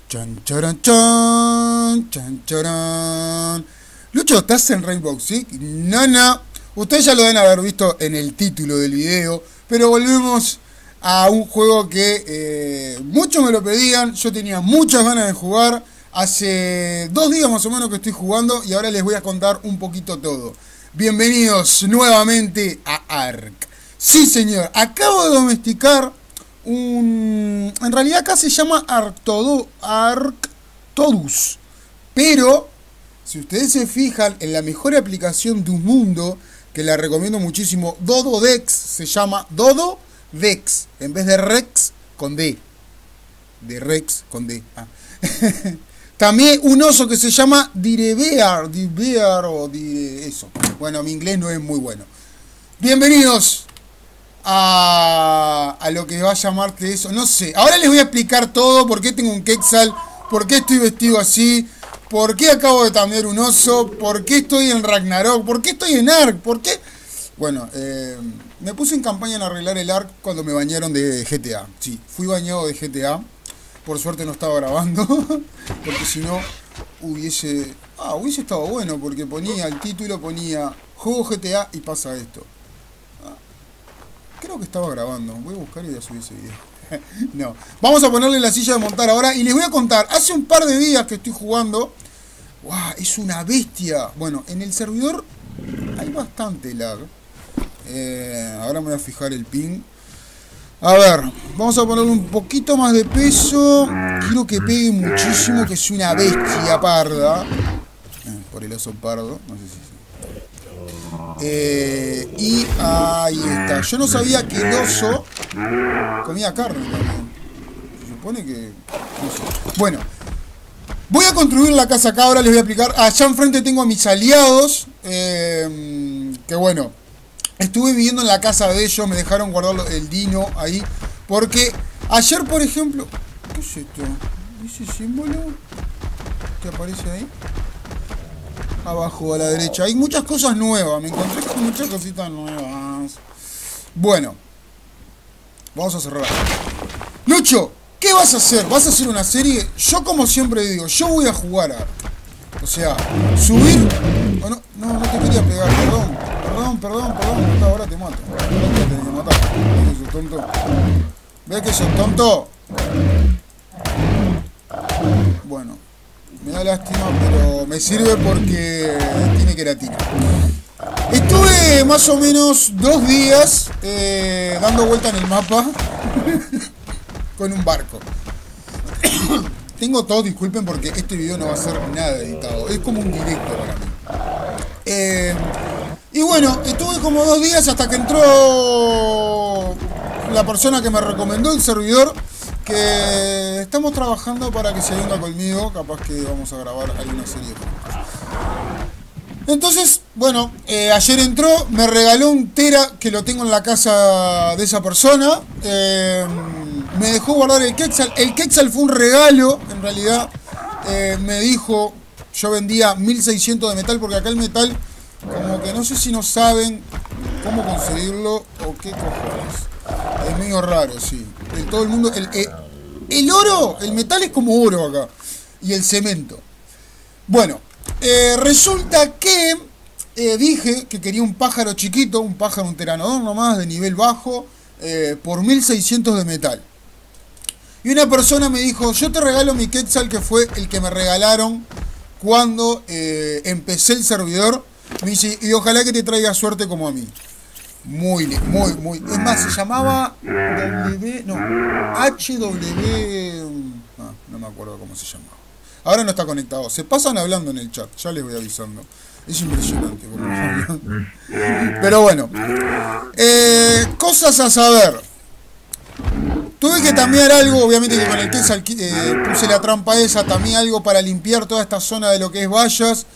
Chan, charan, chan, chan, charan. Lucho, ¿estás en Rainbow Six? No, no. Ustedes ya lo deben haber visto en el título del video. Pero volvemos a un juego que muchos me lo pedían. Yo tenía muchas ganas de jugar. Hace 2 días más o menos que estoy jugando. Y ahora les voy a contar un poquito todo. Bienvenidos nuevamente a Ark. Sí, señor. Acabo de domesticar en realidad acá se llama Arctodus. Pero, si ustedes se fijan en la mejor aplicación de un mundo, que la recomiendo muchísimo, Dododex, se llama Dododex, en vez de Rex con D. De Rex con D. Ah. También un oso que se llama Direbear o eso. Bueno, mi inglés no es muy bueno. Bienvenidos a lo que va a llamarte eso, no sé. Ahora les voy a explicar todo, por qué tengo un Quetzal, por qué estoy vestido así, por qué acabo de también un oso, por qué estoy en Ragnarok, por qué estoy en Ark, por qué... Bueno, me puse en campaña en arreglar el Ark cuando me bañaron de GTA. Sí, fui bañado de GTA. Por suerte no estaba grabando, porque si no hubiese estado bueno, porque ponía el título, ponía juego GTA y pasa esto. Creo que estaba grabando. Voy a buscar y voy a subir ese video. No. Vamos a ponerle la silla de montar ahora. Y les voy a contar. Hace un par de días que estoy jugando. ¡Wow! Es una bestia. Bueno, en el servidor hay bastante lag. Ahora me voy a fijar el ping. A ver. Vamos a ponerle un poquito más de peso. Quiero que pegue muchísimo. Que es una bestia parda. Por el oso pardo. No sé si... y ahí está. Yo no sabía que el oso comía carne también. Se supone que... no sé. Bueno, voy a construir la casa acá. Ahora les voy a explicar. Allá enfrente tengo a mis aliados. Que bueno, estuve viviendo en la casa de ellos. Me dejaron guardar el dino ahí. Porque ayer, por ejemplo... ¿Qué es esto? ¿Ese símbolo que aparece ahí? Abajo a la derecha. Hay muchas cosas nuevas. Me encontré con muchas cositas nuevas. Bueno. Vamos a cerrar. Lucho, ¿qué vas a hacer? ¿Vas a hacer una serie? Yo como siempre digo, yo voy a jugar a... O sea, subir... Oh, no te quería pegar. Perdón. Ahora te mato. Ahora te tengo que matar. ¿Ves que sos tonto? ¿Ves que sos tonto? Bueno. Me da lástima, pero me sirve porque tiene queratina. Estuve más o menos 2 días dando vuelta en el mapa con un barco. Tengo todo, disculpen porque este video no va a ser nada editado. Es como un directo para mí. Y bueno, estuve como 2 días hasta que entró la persona que me recomendó el servidor. Que estamos trabajando para que se venga conmigo. Capaz que vamos a grabar alguna serie. Entonces, bueno, ayer entró, me regaló un tera que lo tengo en la casa de esa persona. Me dejó guardar el Quetzal. El Quetzal fue un regalo, en realidad. Me dijo, yo vendía 1600 de metal, porque acá el metal, como que no sé si no saben cómo conseguirlo o qué cojones. Es medio raro, sí. Todo el mundo... El oro, el metal es como oro acá. Y el cemento. Bueno, resulta que dije que quería un pájaro chiquito, un pteranodón nomás, de nivel bajo, por 1600 de metal. Y una persona me dijo, yo te regalo mi Quetzal, que fue el que me regalaron cuando empecé el servidor. Me dice, y ojalá que te traiga suerte como a mí. Muy. Es más, se llamaba HW. No me acuerdo cómo se llamaba. Ahora no está conectado. Se pasan hablando en el chat. Ya les voy avisando. Es impresionante cómo hablan. Pero bueno. Cosas a saber. Tuve que también algo, obviamente que con el Quetzal puse la trampa esa. También algo para limpiar toda esta zona de lo que es vallas.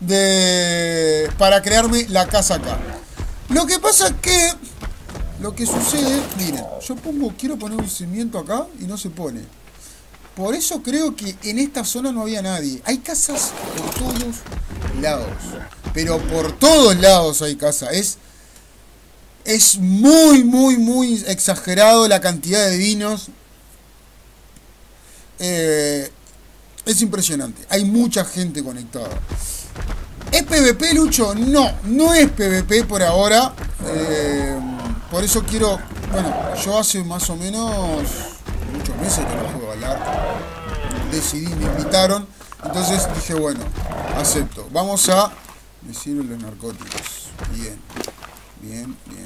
Para crearme la casa acá. Lo que pasa es que lo que sucede, miren, yo quiero poner un cimiento acá y no se pone. Por eso creo que en esta zona no había nadie. Hay casas por todos lados. Pero por todos lados hay casas. Es muy exagerado la cantidad de dinos. Es impresionante. Hay mucha gente conectada. ¿Es PvP, Lucho? No, no es PvP por ahora. Por eso quiero... Bueno, yo hace más o menos muchos meses que no juego al ARK. Decidí, me invitaron. Entonces dije, bueno, acepto. Vamos a... Me sirven los narcóticos. Bien. Bien, bien,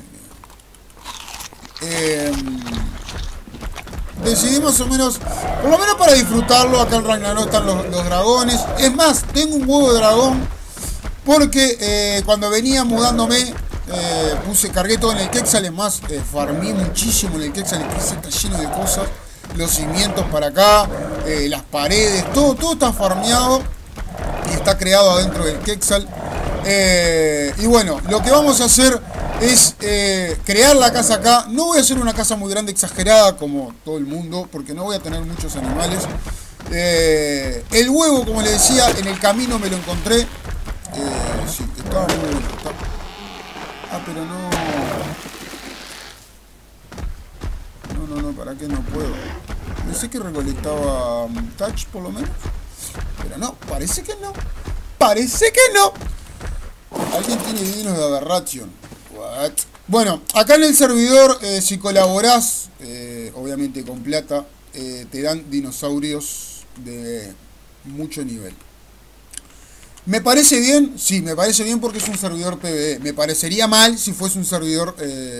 bien. Decidí más o menos... Por lo menos para disfrutarlo. Acá en Ragnarok están los dragones. Es más, tengo un huevo de dragón. Porque cuando venía mudándome... cargué todo en el Quetzal. Es más, farmé muchísimo en el Quetzal. El Quetzal está lleno de cosas. Los cimientos para acá, las paredes, todo está farmeado y está creado adentro del Quetzal. Y bueno, lo que vamos a hacer es crear la casa acá. No voy a hacer una casa muy grande, exagerada como todo el mundo, porque no voy a tener muchos animales. El huevo, como le decía, en el camino me lo encontré. Sí, estaba muy bueno. Pero no... No, ¿para qué no puedo? Pensé que recolectaba touch por lo menos. Pero no, parece que no. Parece que no. Alguien tiene dinos de Aberration. What? Bueno, acá en el servidor, si colaborás, obviamente con plata, te dan dinosaurios de mucho nivel. ¿Me parece bien? Sí, me parece bien porque es un servidor PvE. Me parecería mal si fuese un servidor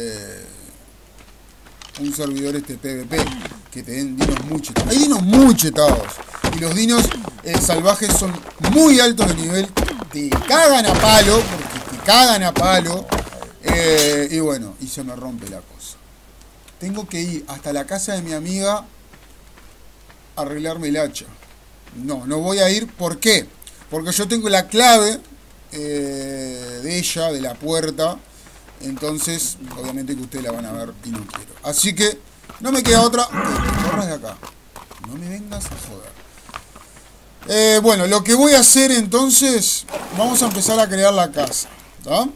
PvP, que te den dinos muy chetados. Hay dinos muy chetados. Y los dinos salvajes son muy altos de nivel. Te cagan a palo, porque te cagan a palo. Y bueno, y se me rompe la cosa. Tengo que ir hasta la casa de mi amiga a arreglarme el hacha. No voy a ir. ¿Por qué? Porque yo tengo la clave de ella, de la puerta. Entonces, obviamente que ustedes la van a ver y no quiero. Así que, no me queda otra. Te corras de acá. No me vengas a joder. Bueno, lo que voy a hacer entonces, vamos a empezar a crear la casa. ¿Tá?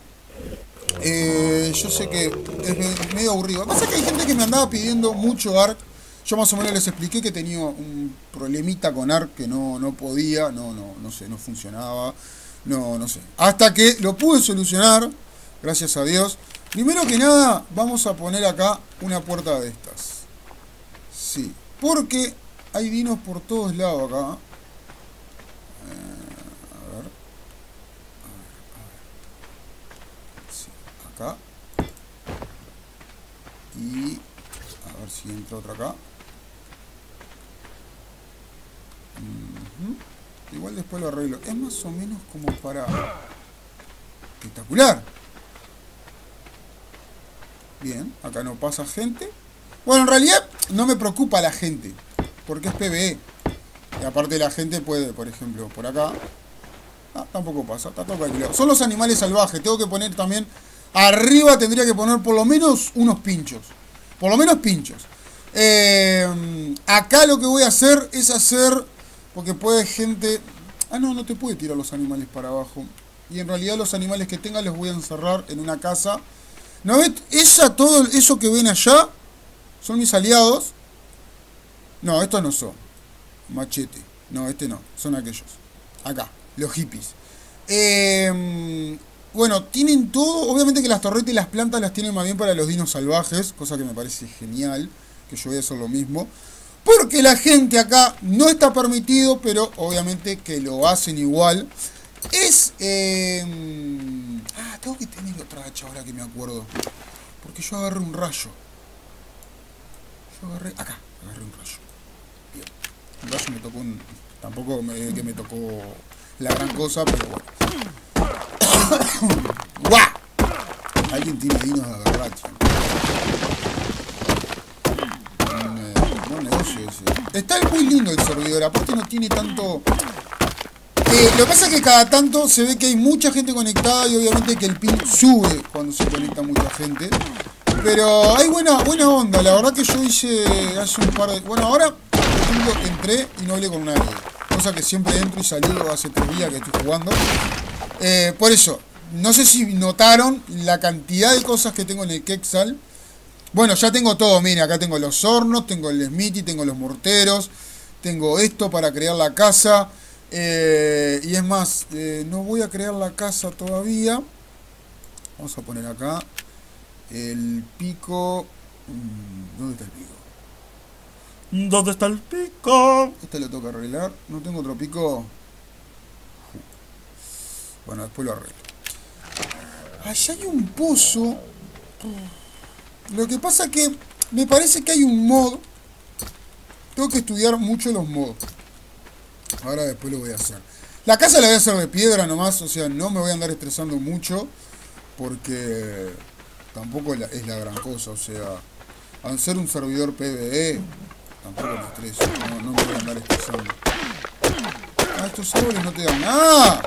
Yo sé que es medio aburrido. Lo que pasa es que hay gente que me andaba pidiendo mucho ARK. Yo más o menos les expliqué que tenía un problemita con ARK, que no podía, no sé, no funcionaba. No sé. Hasta que lo pude solucionar. Gracias a Dios. Primero que nada, vamos a poner acá una puerta de estas. Sí. Porque hay dinos por todos lados acá. A ver. Sí, acá. Y... a ver si entra otra acá. Igual después lo arreglo. Es más o menos como para... espectacular. Bien, acá no pasa gente. Bueno, en realidad no me preocupa la gente, porque es PvE. Y aparte la gente puede, por ejemplo, por acá. Tampoco pasa, está todo calculado. Son los animales salvajes. Tengo que poner también... arriba tendría que poner por lo menos unos pinchos. Por lo menos pinchos. Acá lo que voy a hacer es hacer... porque puede gente... no te puede tirar los animales para abajo. Y en realidad los animales que tenga los voy a encerrar en una casa. ¿No ves? Todo eso que ven allá son mis aliados. No, estos no son. Machete. No, este no. Son aquellos. Acá. Los hippies. Bueno, tienen todo. Obviamente que las torretas y las plantas las tienen más bien para los dinos salvajes. Cosa que me parece genial. Que yo voy a hacer lo mismo. Porque la gente acá no está permitido. Pero obviamente que lo hacen igual. Es... tengo que tener otra hacha ahora que me acuerdo. Porque yo agarré un rayo. Agarré un rayo. Bien. Un rayo me tocó un... tampoco que me tocó la gran cosa, pero bueno. ¡Guau! Alguien tiene dinos de agarrar. Buen negocio ese. Está muy lindo el servidor. Aparte no tiene tanto... lo que pasa es que cada tanto se ve que hay mucha gente conectada y obviamente que el ping sube cuando se conecta mucha gente. Pero hay buena onda. La verdad que yo hice hace un par de... bueno, ahora por ejemplo entré y no hablé con nadie. Cosa que siempre entro y salgo hace 3 días que estoy jugando. Por eso, no sé si notaron la cantidad de cosas que tengo en el Quetzal. Bueno, ya tengo todo. Miren, acá tengo los hornos, tengo el Smithy, tengo los morteros. Tengo esto para crear la casa. Y es más, no voy a crear la casa todavía. Vamos a poner acá el pico. ¿Dónde está el pico? ¿Dónde está el pico? Este lo tengo que arreglar. No tengo otro pico. Bueno, después lo arreglo. Allá hay un pozo. Lo que pasa que me parece que hay un mod. Tengo que estudiar mucho los mods. Ahora después lo voy a hacer. La casa la voy a hacer de piedra nomás. O sea, no me voy a andar estresando mucho. Porque tampoco es la gran cosa. O sea, al ser un servidor PvE, tampoco me estreso. No me voy a andar estresando. Ah, estos árboles no te dan nada.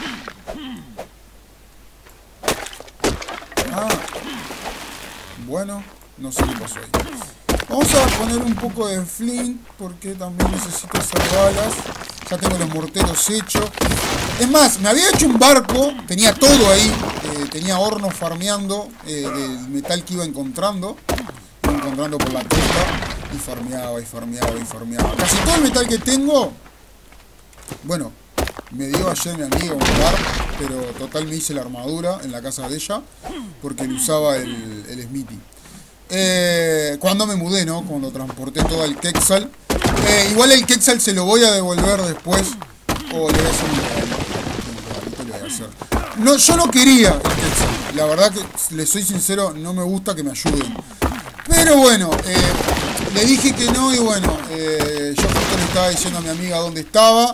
Ah. Bueno, no sé qué pasó ahí. Vamos a poner un poco de flint porque también necesito hacer balas. Ya tengo los morteros hechos. Es más, me había hecho un barco. Tenía todo ahí. Tenía hornos farmeando del metal que iba encontrando. Iba encontrando por la costa. Y farmeaba, y farmeaba, y farmeaba. Casi todo el metal que tengo. Bueno, me dio ayer mi amiga un barco. Pero total me hice la armadura en la casa de ella. Porque le usaba el Smithy. Cuando me mudé, ¿no? Cuando transporté todo el Quetzal. Igual el Quetzal se lo voy a devolver después. O le voy a hacer un regalito, le voy a hacer. No, yo no quería el Quetzal. La verdad que, les soy sincero, no me gusta que me ayuden. Pero bueno, le dije que no y bueno, yo justo le estaba diciendo a mi amiga dónde estaba.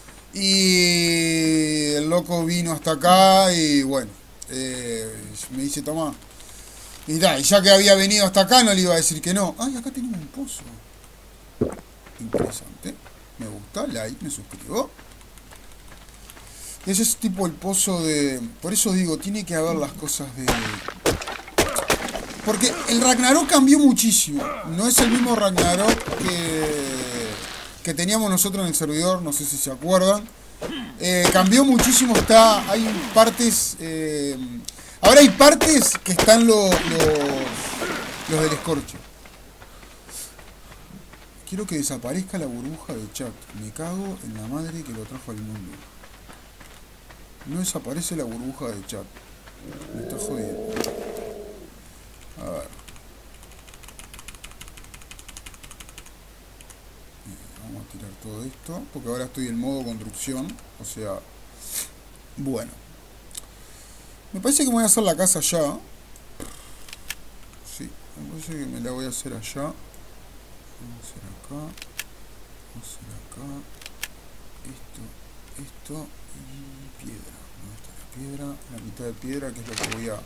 Y el loco vino hasta acá y bueno, me dice, toma. Y ya que había venido hasta acá no le iba a decir que no. Ay, acá tenemos un pozo. Interesante. Me gusta, like, me suscribo. Ese es tipo el pozo de... Por eso digo, tiene que haber las cosas de... Porque el Ragnarok cambió muchísimo. No es el mismo Ragnarok que teníamos nosotros en el servidor. No sé si se acuerdan. Cambió muchísimo. Hay partes... ahora hay partes que están los del escorcho. Quiero que desaparezca la burbuja de chat. Me cago en la madre que lo trajo al mundo. No desaparece la burbuja de chat. Me está jodiendo. A ver. Vamos a tirar todo esto. Porque ahora estoy en modo construcción. O sea... Bueno. Me parece que me voy a hacer la casa allá. Sí, me parece que me la voy a hacer allá. Vamos a hacer acá. Vamos a hacer acá. Esto y piedra. ¿Dónde está la piedra? La mitad de piedra, que es lo que voy a...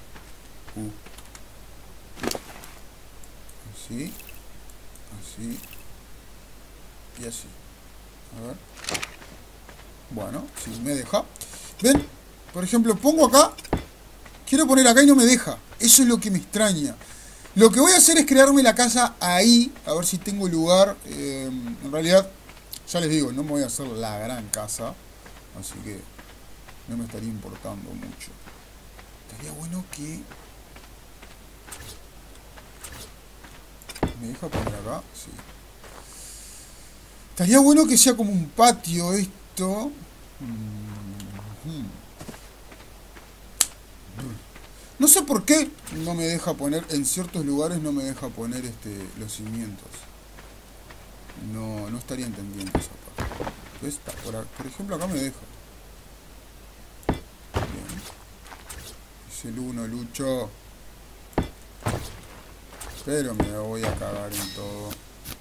Así. Así. Y así. A ver. Bueno, si me deja. ¿Ven? Por ejemplo, pongo acá. Quiero poner acá y no me deja. Eso es lo que me extraña. Lo que voy a hacer es crearme la casa ahí. A ver si tengo lugar. En realidad, ya les digo, no me voy a hacer la gran casa. Así que no me estaría importando mucho. Estaría bueno que... ¿Me deja poner acá? Sí. Estaría bueno que sea como un patio esto. No sé por qué no me deja poner, en ciertos lugares no me deja poner los cimientos. No estaría entendiendo esa parte. ¿Ves? Por ejemplo, acá me deja. Bien. Es el 1, Lucho. Pero me voy a cagar en todo.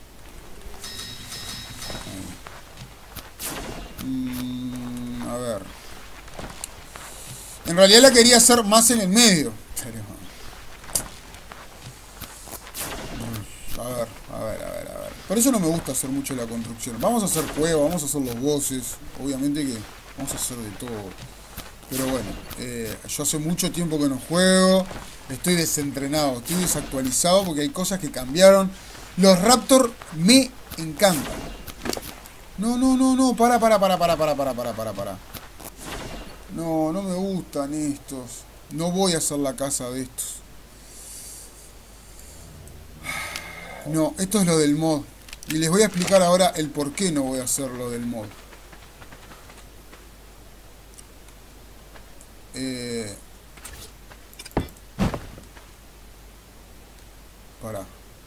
A ver. En realidad la quería hacer más en el medio. Pero... A ver. Por eso no me gusta hacer mucho la construcción. Vamos a hacer cueva, vamos a hacer los bosses. Obviamente que vamos a hacer de todo. Pero bueno, yo hace mucho tiempo que no juego. Estoy desentrenado, estoy desactualizado porque hay cosas que cambiaron. Los Raptor me encantan. No, para. No me gustan estos. No voy a hacer la casa de estos. No, esto es lo del mod. Y les voy a explicar ahora el por qué no voy a hacer lo del mod. Pará.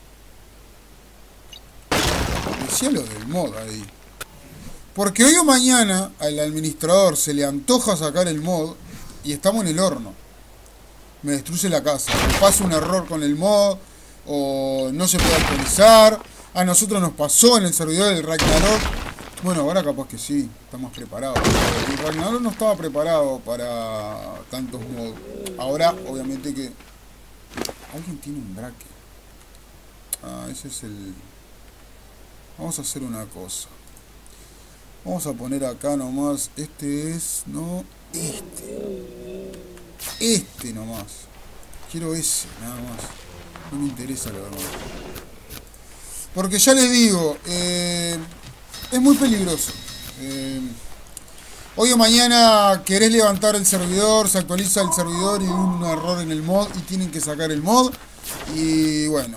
Decía lo del mod ahí. Porque hoy o mañana al administrador se le antoja sacar el mod y estamos en el horno. Me destruye la casa. Me pasa un error con el mod o no se puede actualizar. A nosotros nos pasó en el servidor del Ragnarok. Bueno, ahora capaz que sí, estamos preparados. El Ragnarok no estaba preparado para tantos mods. Ahora, obviamente que... Alguien tiene un braque. Ah, ese es el... Vamos a hacer una cosa. Vamos a poner acá nomás. Este es... No, este. Este nomás. Quiero ese, nada más. No me interesa lo demás. Porque ya les digo, es muy peligroso. Hoy o mañana querés levantar el servidor, se actualiza el servidor y un error en el mod y tienen que sacar el mod. Y bueno,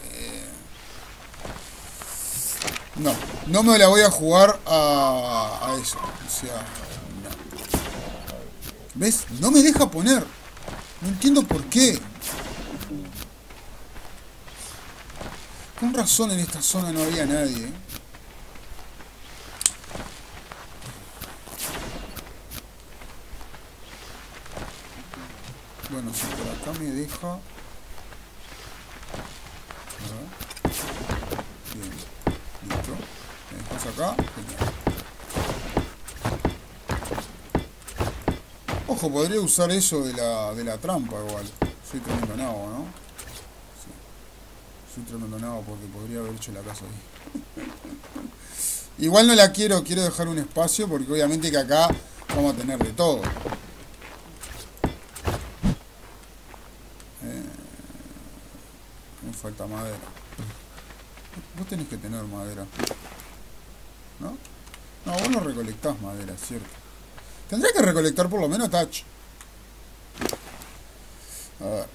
no me la voy a jugar a eso. O sea, no. ¿Ves? No me deja poner. No entiendo por qué. Con razón en esta zona no había nadie. Bueno, si por acá me deja... Bien, listo. ¿Me dejas acá? Genial. Ojo, podría usar eso de la trampa igual. Soy tremendo nabo, ¿no? Sí. Soy tremendo nabo porque podría haber hecho la casa ahí. Igual no la quiero dejar un espacio porque obviamente que acá vamos a tener de todo. Me falta madera. Vos tenés que tener madera, ¿no? No, vos no recolectás madera, cierto. Tendría que recolectar por lo menos touch. A ver.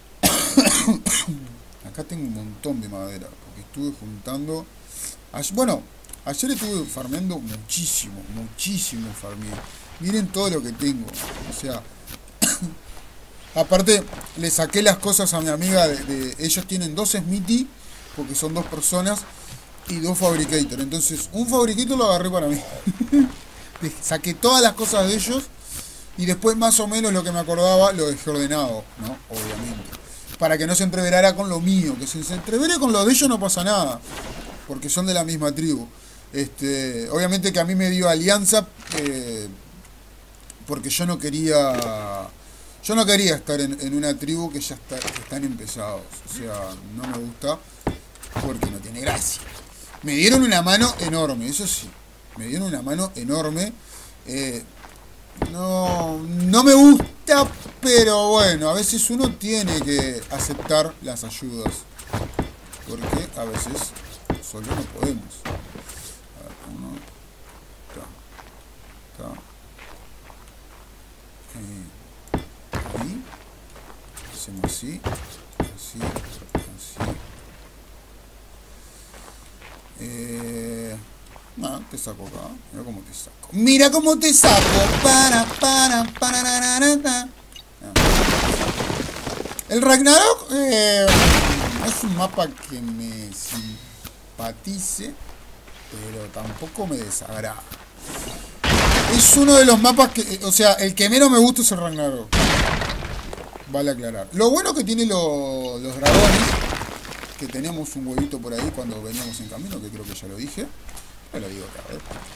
Acá tengo un montón de madera porque estuve juntando. Bueno, ayer estuve farmeando muchísimo farmeé. Miren todo lo que tengo. O sea, aparte le saqué las cosas a mi amiga ellos tienen 2 Smithy porque son 2 personas y 2 Fabricator. Entonces un Fabricator lo agarré para mí. Saqué todas las cosas de ellos y después más o menos lo que me acordaba lo dejé ordenado, ¿no? Obviamente. Para que no se entreverara con lo mío. Que si se entrevere con lo de ellos no pasa nada. Porque son de la misma tribu. Obviamente que a mí me dio alianza porque yo no quería estar en una tribu que ya están empezados. O sea, no me gusta porque no tiene gracia. Me dieron una mano enorme, eso sí. Me dieron una mano enorme. No me gusta, pero bueno, a veces uno tiene que aceptar las ayudas. Porque a veces solo no podemos. A ver, uno. Ahí. Hacemos así. Así. No, te saco acá. Mira cómo te saco. Mira cómo te saco. El Ragnarok es un mapa que me simpatice, pero tampoco me desagrada. Es uno de los mapas que... O sea, el que menos me gusta es el Ragnarok. Vale aclarar. Lo bueno que tiene los dragones, que tenemos un huevito por ahí cuando veníamos en camino, que creo que ya lo dije. Ya lo digo acá,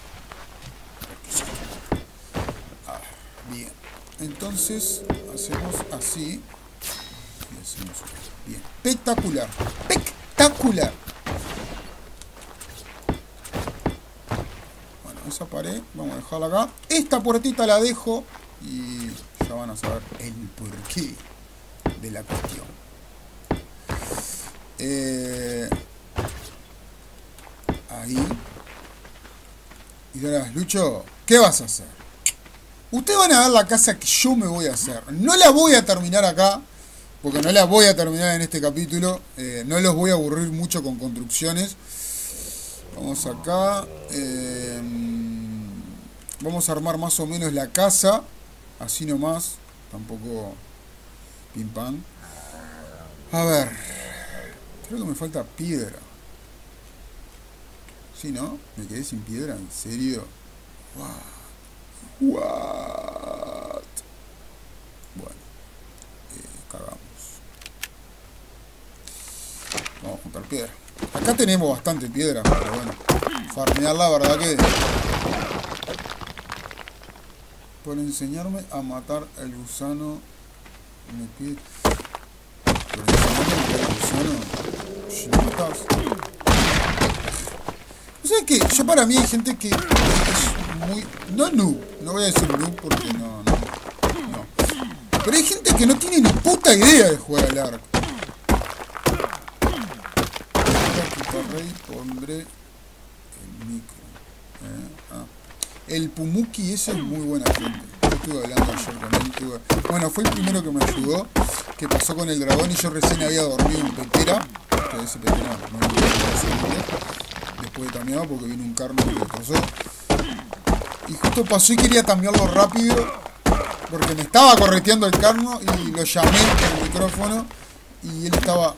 bien. Entonces, hacemos así. Y hacemos bien. Espectacular. Espectacular. Bueno, esa pared, vamos a dejarla acá. Esta puertita la dejo y ya van a saber el porqué de la cuestión. Ahí. Y dirás, Lucho, ¿qué vas a hacer? Ustedes van a ver la casa que yo me voy a hacer. No la voy a terminar acá, porque no la voy a terminar en este capítulo. No los voy a aburrir mucho con construcciones. Vamos acá. Vamos a armar más o menos la casa. Así nomás. Tampoco pim pam. A ver. Creo que me falta piedra. ¿Sí, no? Me quedé sin piedra, ¿en serio? What? Bueno. Cagamos. Vamos a juntar piedra. Acá tenemos bastante piedra, pero bueno. Farmear la verdad que... Por enseñarme a matar el gusano... Me pide... Por enseñarme a matar el gusano... Si lo matas... ¿Sabes qué? Yo para mí hay gente que es muy... No noob. No voy a decir noob porque no. Pero hay gente que no tiene ni puta idea de jugar al arco. Rey, pondré el micro. El Pumuki ese es muy buena gente. Yo estuve hablando ayer con él. Bueno, fue el primero que me ayudó. Que pasó con el dragón y yo recién había dormido en Petera. Que ese Petera no me después de tameado porque vino un carno y lo destrozó. Y justo pasó y quería tamearlo rápido. Porque me estaba correteando el carno y lo llamé por el micrófono. Y él estaba...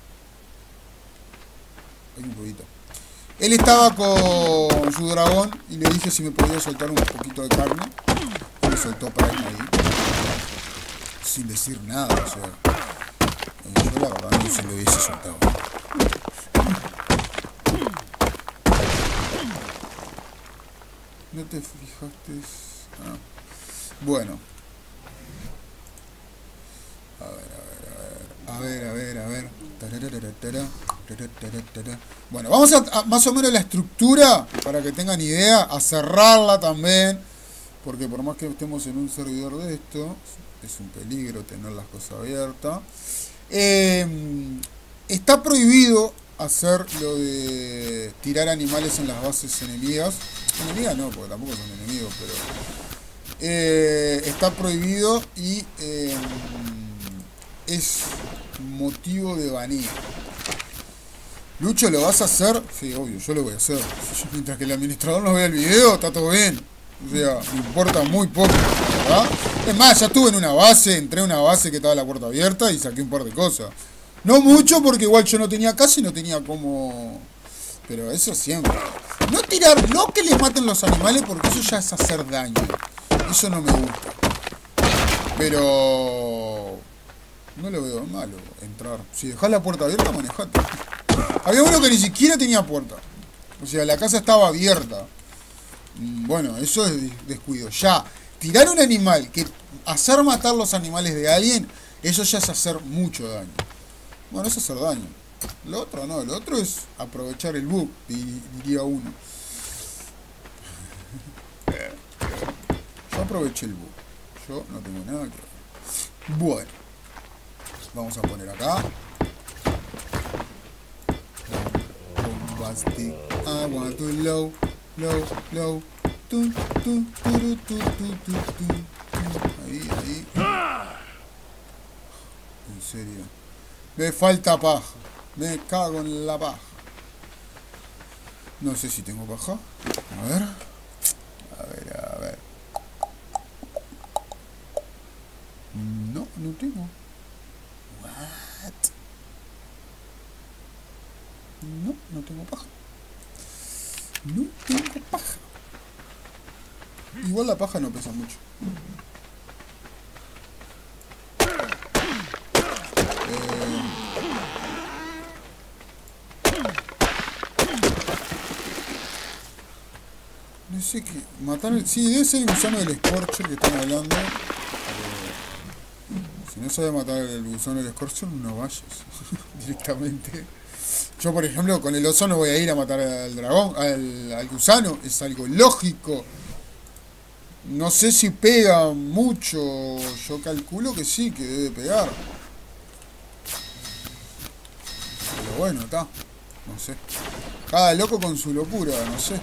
Hay un poquito. Él estaba con su dragón y le dije si me podía soltar un poquito de carne. Y me soltó para él ahí. Sin decir nada, o sea. Yo la verdad no se lo hubiese soltado. ¿No te fijaste? Ah. Bueno. A ver. Bueno, vamos a más o menos la estructura para que tengan idea, a cerrarla también, porque por más que estemos en un servidor de esto, es un peligro tener las cosas abiertas. Está prohibido hacer lo de tirar animales en las bases enemigas. Enemigas no, porque tampoco son enemigos, pero está prohibido y es motivo de baneo. Lucho, ¿lo vas a hacer? Sí, obvio, yo lo voy a hacer. Mientras que el administrador no vea el video, está todo bien. O sea, me importa muy poco, ¿verdad? Es más, ya estuve en una base, entré a una base que estaba la puerta abierta y saqué un par de cosas. No mucho, porque igual yo no tenía casa y no tenía cómo... Pero eso siempre. No tirar, no que les maten los animales, porque eso ya es hacer daño. Eso no me gusta. Pero... no lo veo malo, entrar. Si dejás la puerta abierta, manejate. Había uno que ni siquiera tenía puerta. O sea, la casa estaba abierta. Bueno, eso es descuido. Ya, tirar un animal, que hacer matar los animales de alguien, eso ya es hacer mucho daño. Bueno, eso es hacer daño. Lo otro no, lo otro es aprovechar el bug, diría uno. Yo aproveché el bug. Yo no tengo nada que ver. Bueno. Vamos a poner acá. Bombastic. I want to low. Ahí. En serio. Me falta paja. Me cago en la paja. No sé si tengo paja. A ver. No tengo. What? No tengo paja. No tengo paja. Igual la paja no pesa mucho. No sé qué. Matar el... Sí, debe ser el gusano del Scorcher que están hablando. Si no sabe matar el gusano del Scorcher, no vayas. Directamente. Yo, por ejemplo, con el oso no voy a ir a matar al dragón, al gusano. Es algo lógico. No sé si pega mucho. Yo calculo que sí, que debe pegar. Pero bueno, está. No sé. Cada loco con su locura, no sé.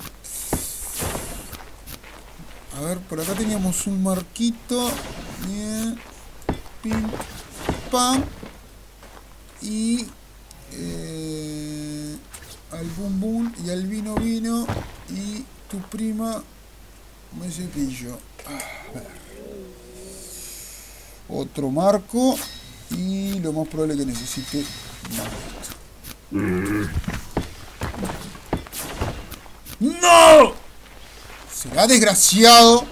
A ver, por acá teníamos un marquito. Bien. Pim. Pam. Y... al al Bum Bum y al Vino Vino. Y tu prima me cepillo. A ver. Otro marco. Y lo más probable que necesite más. ¡No! ¿Será desgraciado?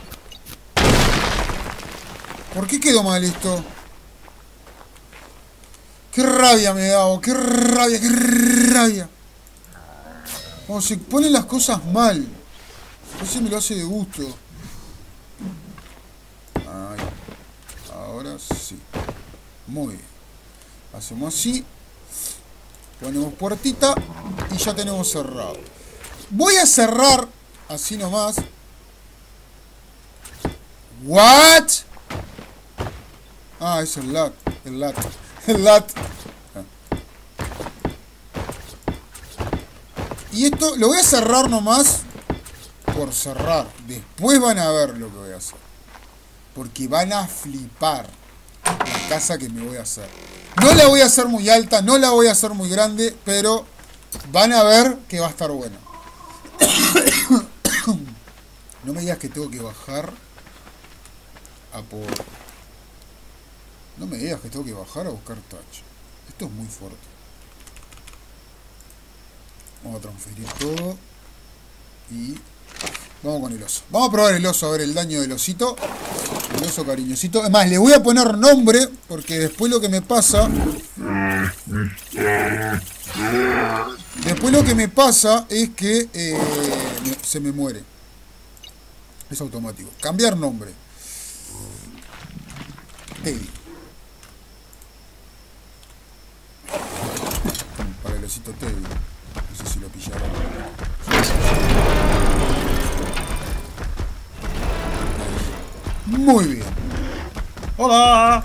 ¿Por qué quedó mal esto? ¡Qué rabia me da! ¡Qué rabia! ¡Qué rabia! Cuando se ponen las cosas mal. Ese me lo hace de gusto. Ahí. Ahora sí. Muy bien. Hacemos así. Ponemos puertita. Y ya tenemos cerrado. Voy a cerrar. Así nomás. ¿What? Ah, es el lat. El lat. El lat. Y esto lo voy a cerrar nomás por cerrar. Después van a ver lo que voy a hacer. Porque van a flipar la casa que me voy a hacer. No la voy a hacer muy alta, no la voy a hacer muy grande, pero van a ver que va a estar buena. No me digas que tengo que bajar a por... No me digas que tengo que bajar a buscar touch. Esto es muy fuerte. Vamos a transferir todo. Y vamos con el oso. Vamos a probar el oso, a ver el daño del osito. El oso cariñosito. Además, le voy a poner nombre, porque después lo que me pasa... Después lo que me pasa es que se me muere. Es automático. Cambiar nombre. Teddy. Para el osito Teddy. No sé si lo pillaron. Muy bien. ¡Hola!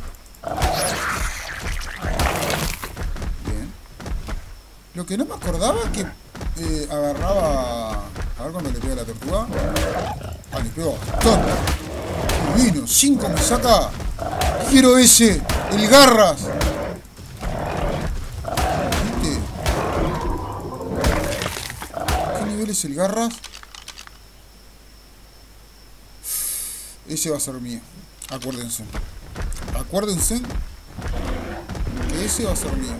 Bien. Lo que no me acordaba es que agarraba... A ver cuando le pega la tortuga. Ah, le pegó bastante. Vino, 5 me saca. Quiero ese, el garras. ¿Viste? ¿Qué nivel es el garras? Ese va a ser mío. Acuérdense. Acuérdense que ese va a ser mío.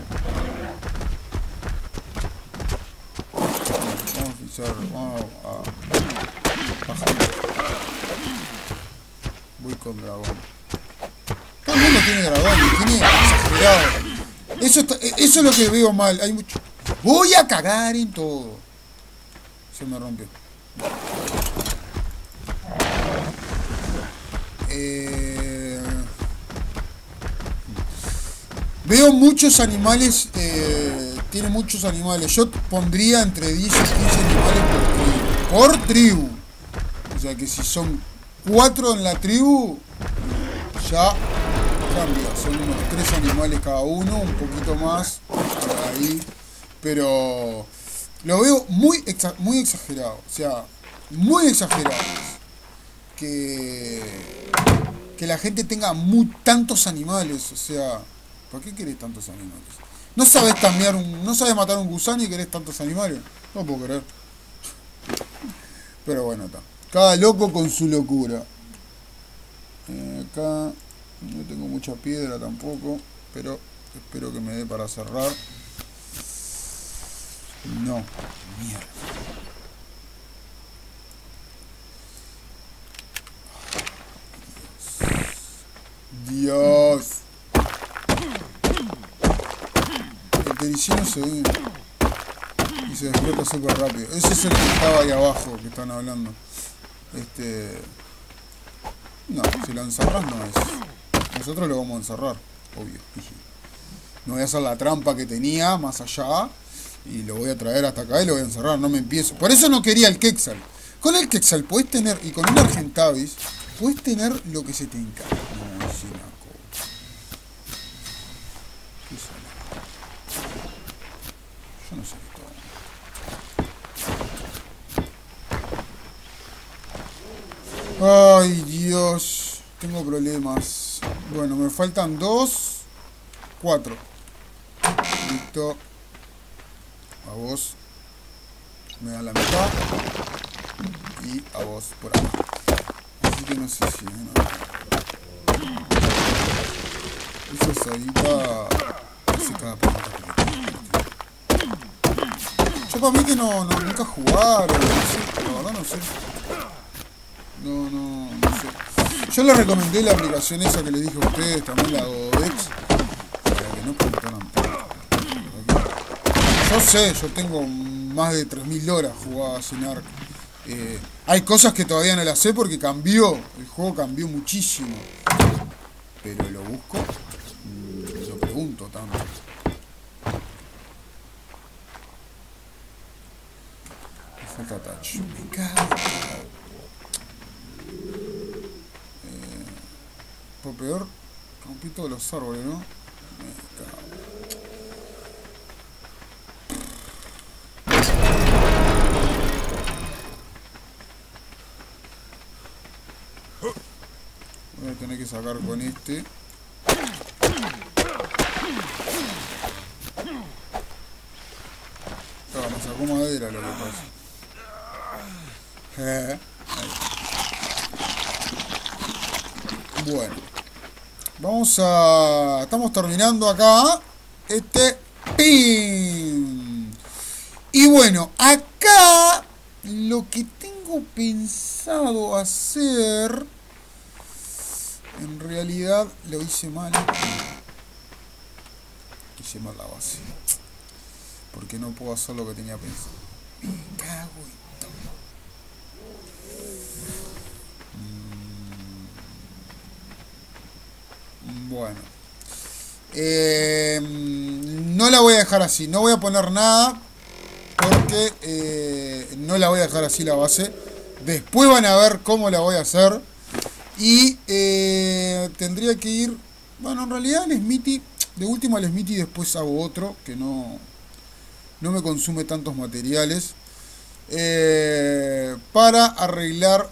Vamos a fijar. Vamos a bajar. Voy con dragón. Todo el mundo tiene dragón. Tiene exagerado. Eso es lo que veo mal. Hay mucho. Voy a cagar en todo. Se me rompió. Veo muchos animales. Tiene muchos animales. Yo pondría entre 10 y 15 animales por tribu. O sea que si son 4 en la tribu, ya cambia. Son unos 3 animales cada uno, un poquito más por ahí. Pero lo veo muy exagerado. O sea, muy exagerado. Que la gente tenga tantos animales. O sea, ¿por qué querés tantos animales? ¿No sabes cambiar no sabes matar un gusano y querés tantos animales? No puedo creer. Pero bueno, está. Cada loco con su locura. Acá no tengo mucha piedra tampoco, pero espero que me dé para cerrar. No, mierda. Dios. El tericino se ve y se despierta súper rápido. Ese es el que estaba ahí abajo que están hablando. No, si lo encerras no es. Nosotros lo vamos a encerrar, obvio. No voy a hacer la trampa que tenía más allá y lo voy a traer hasta acá y lo voy a encerrar. No me empiezo. Por eso no quería el Quetzal. Con el Quetzal podés tener, y con un Argentavis, podés tener lo que se te encargue. No, es una cosa. ¿Qué es eso? Yo no sé qué todo. Ay, Dios. Tengo problemas. Bueno, me faltan 2. 4. Listo. A vos. me dan la mitad. Y a vos por acá. Así que no sé si... Esa asadita hace cada pregunta que le tengo. Yo para mí que nunca jugaron, no sé, la verdad no sé. No sé. Yo les recomendé la aplicación esa que les dije a ustedes, también la Godex, para que no preguntaran. Yo sé, yo tengo más de 3000 horas jugadas en Ark. Hay cosas que todavía no las sé porque cambió, el juego cambió muchísimo. Pero lo busco, lo pregunto tanto. Me falta touch. Me cago. Por peor, rompí todos los árboles, ¿no? Me cago. Voy a tener que sacar con este. Claro, me sacó madera lo que pasa. Bueno. Estamos terminando acá. ¡Pin! Y bueno, acá lo que tengo pensado hacer... En realidad lo hice mal. Hice mal la base. Porque no puedo hacer lo que tenía pensado. Me cago en todo. Bueno. No la voy a dejar así. No voy a poner nada. Porque no la voy a dejar así la base. Después van a ver cómo la voy a hacer. Y tendría que ir... Bueno, en realidad el Smithy... De último al Smithy después hago otro. Que no me consume tantos materiales. Para arreglar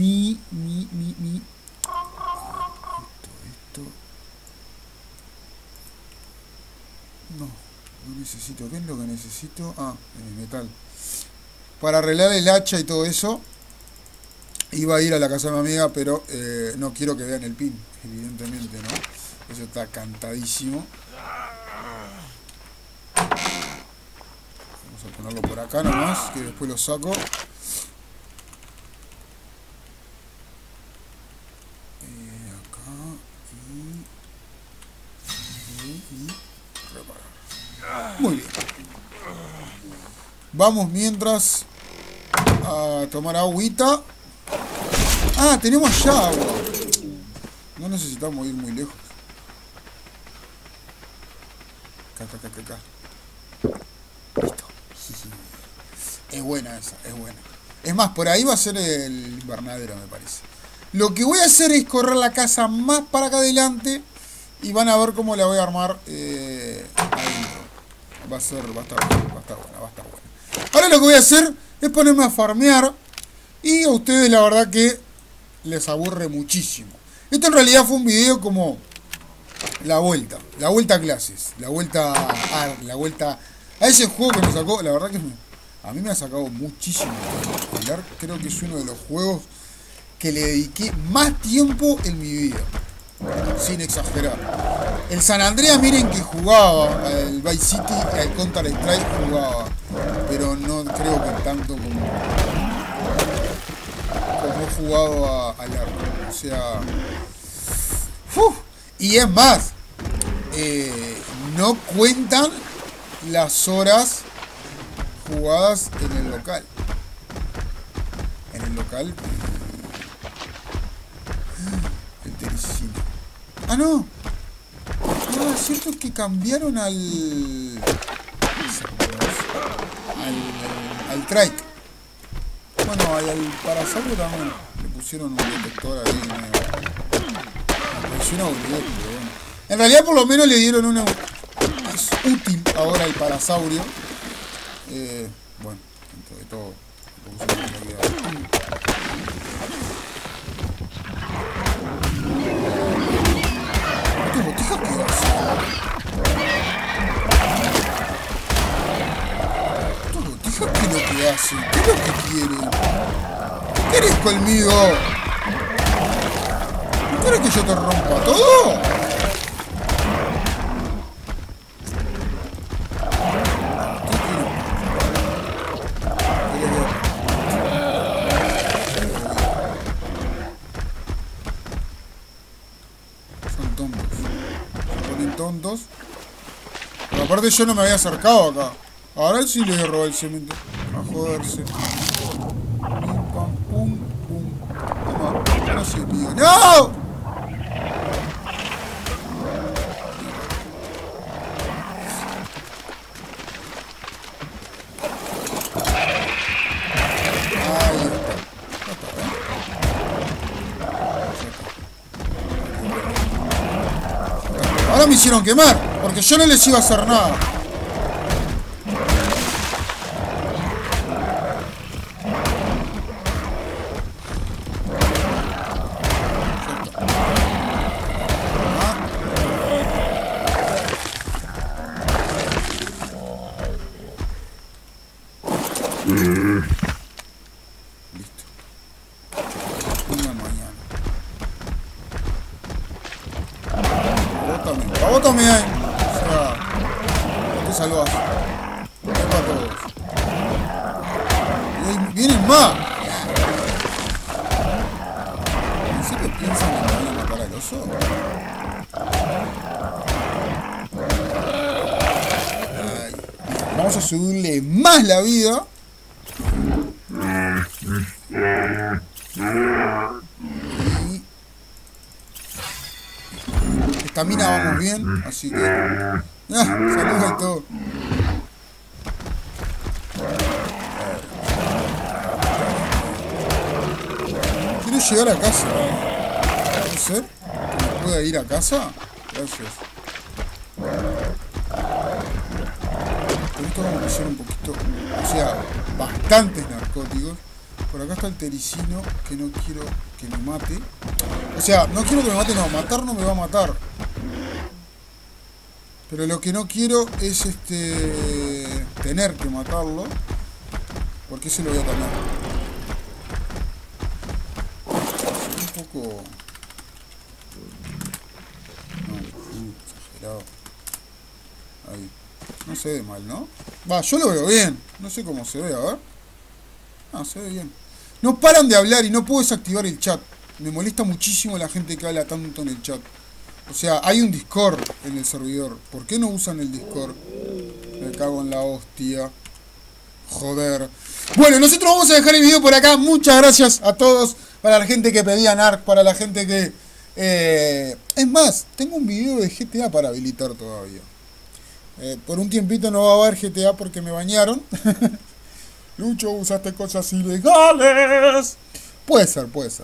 Esto. No necesito. ¿Qué es lo que necesito? Ah, el metal. Para arreglar el hacha y todo eso... Iba a ir a la casa de mi amiga, pero no quiero que vean el pin, evidentemente, ¿no? Eso está cantadísimo. Vamos a ponerlo por acá nomás, que después lo saco. Acá y reparar. Muy bien. Vamos mientras a tomar agüita. Ah, tenemos ya agua. No necesitamos ir muy lejos. Acá. Listo. Es buena esa, es buena. Es más, por ahí va a ser el invernadero, me parece. Lo que voy a hacer es correr la casa más para acá adelante. Y van a ver cómo la voy a armar adentro. Va a estar buena. Ahora lo que voy a hacer es ponerme a farmear. Y a ustedes la verdad que les aburre muchísimo. Esto en realidad fue un video como la vuelta a clases, la vuelta a ese juego que me sacó. La verdad que a mí me ha sacado muchísimo. Creo que es uno de los juegos que le dediqué más tiempo en mi vida, sin exagerar. El San Andreas, miren que jugaba, el Vice City, el Counter Strike jugaba, pero no creo que tanto como he jugado al Ark. O sea, y es más, no cuentan las horas jugadas en el local. El tenisito. Ah, no. No, es cierto que cambiaron al trike. Bueno, al parasaurio también le pusieron un detector ahí. Me pareció una boludez, pero bueno. En realidad por lo menos le dieron una... Es útil ahora el parasaurio. Bueno, dentro de todo. ¿Qué botija que hace? ¿Qué botija que es lo que hace? conmigo. ¿No quieres que yo te rompa todo? Son tontos. Se ponen tontos. Pero aparte yo no me había acercado acá. Ahora sí les robé el cemento. A joderse. Pim, pam, pum, pum. Toma. No se diga. ¡No! Ahora me hicieron quemar, porque yo no les iba a hacer nada. Listo. Una mañana. Bótame ahí. O sea, no te salvas. Es para todos. Y ahí vienen más. ¿En serio piensan que me van a matar al oso? Ay. Vamos a subirle más la vida. Estamina vamos bien, así que... saludos a todos. Quiero llegar a casa. ¿Puede ser? ¿Que me pueda ir a casa? Gracias. Pero esto vamos a hacer un poquito... O sea, bastantes narcóticos. Por acá está el tericino, que no quiero que me mate. O sea, no quiero que me mate, no. Matar no me va a matar. Pero lo que no quiero es tener que matarlo. Porque se lo voy a tener. Un poco... No, exagerado. Ahí. No se ve mal, ¿no? Va, yo lo veo bien. No sé cómo se ve, a ver. Ah, se ve bien. No paran de hablar y no puedo desactivar el chat. Me molesta muchísimo la gente que habla tanto en el chat. O sea, hay un Discord en el servidor. ¿Por qué no usan el Discord? Me cago en la hostia. Joder. Bueno, nosotros vamos a dejar el video por acá. Muchas gracias a todos. Para la gente que pedía NARC. Para la gente que... Es más, tengo un video de GTA para habilitar todavía. Por un tiempito no va a haber GTA porque me bañaron. Lucho, usaste cosas ilegales. Puede ser.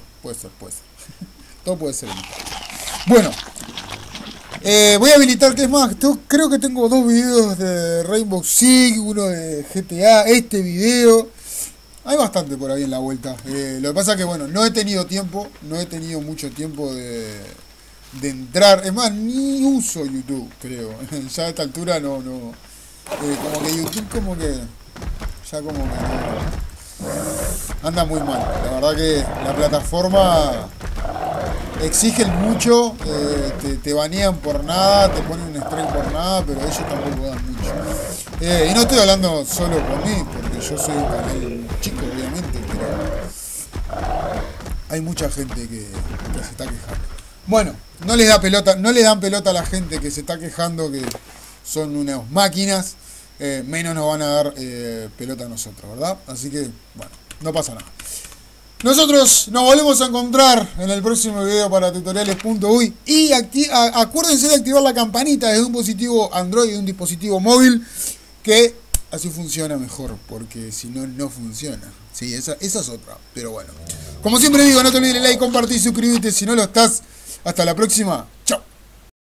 Todo puede ser. Bueno. Voy a habilitar, ¿qué es más? Creo que tengo 2 videos de Rainbow Six, uno de GTA, este video. Hay bastante por ahí en la vuelta. Lo que pasa es que, bueno, no he tenido mucho tiempo de entrar. Es más, ni uso YouTube, creo. Ya a esta altura no. Como que YouTube ya como que anda muy mal. La verdad que la plataforma exigen mucho, te banean por nada, te ponen un strike por nada, pero ellos tampoco dan mucho. Y no estoy hablando solo por mí, porque yo soy un canal chico, obviamente, pero hay mucha gente que se está quejando. Bueno, no les dan pelota a la gente que se está quejando, que son unas máquinas. Menos nos van a dar pelota a nosotros, ¿verdad? Así que, bueno, no pasa nada. Nosotros nos volvemos a encontrar en el próximo video para tutoriales.uy. Y acuérdense de activar la campanita desde un dispositivo Android y un dispositivo móvil, que así funciona mejor, porque si no, no funciona. Sí, esa es otra, pero bueno. Como siempre digo, no te olvides de like, compartir y suscribirte si no lo estás. Hasta la próxima. Chao.